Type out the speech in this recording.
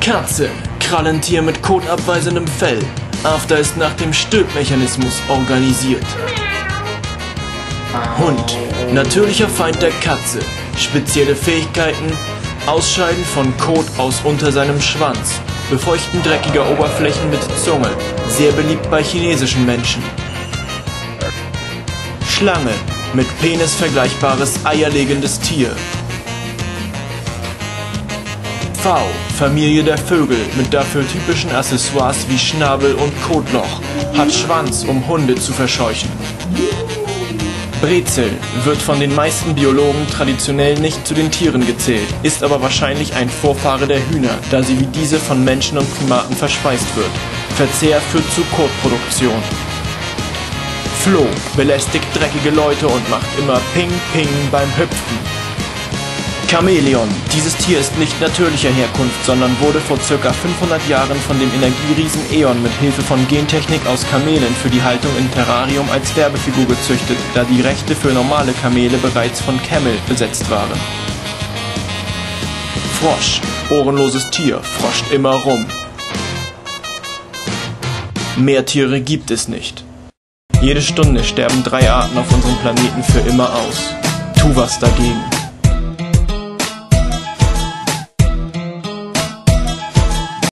Katze, Krallentier mit kotabweisendem Fell. After ist nach dem Stülpmechanismus organisiert. Hund, natürlicher Feind der Katze. Spezielle Fähigkeiten: Ausscheiden von Kot aus unter seinem Schwanz, Befeuchten dreckiger Oberflächen mit Zunge, sehr beliebt bei chinesischen Menschen. Schlange, mit Penis vergleichbares eierlegendes Tier. Pfau, Familie der Vögel, mit dafür typischen Accessoires wie Schnabel und Kotloch, hat Schwanz, um Hunde zu verscheuchen. Brezel wird von den meisten Biologen traditionell nicht zu den Tieren gezählt, ist aber wahrscheinlich ein Vorfahre der Hühner, da sie wie diese von Menschen und Primaten verspeist wird. Verzehr führt zu Kotproduktion. Floh belästigt dreckige Leute und macht immer Ping Ping beim Hüpfen. Chamäleon. Dieses Tier ist nicht natürlicher Herkunft, sondern wurde vor ca. 500 Jahren von dem Energieriesen Eon mit Hilfe von Gentechnik aus Kamelen für die Haltung in Terrarium als Werbefigur gezüchtet, da die Rechte für normale Kamele bereits von Camel besetzt waren. Frosch. Ohrenloses Tier, froscht immer rum. Mehr Tiere gibt es nicht. Jede Stunde sterben 3 Arten auf unserem Planeten für immer aus. Tu was dagegen.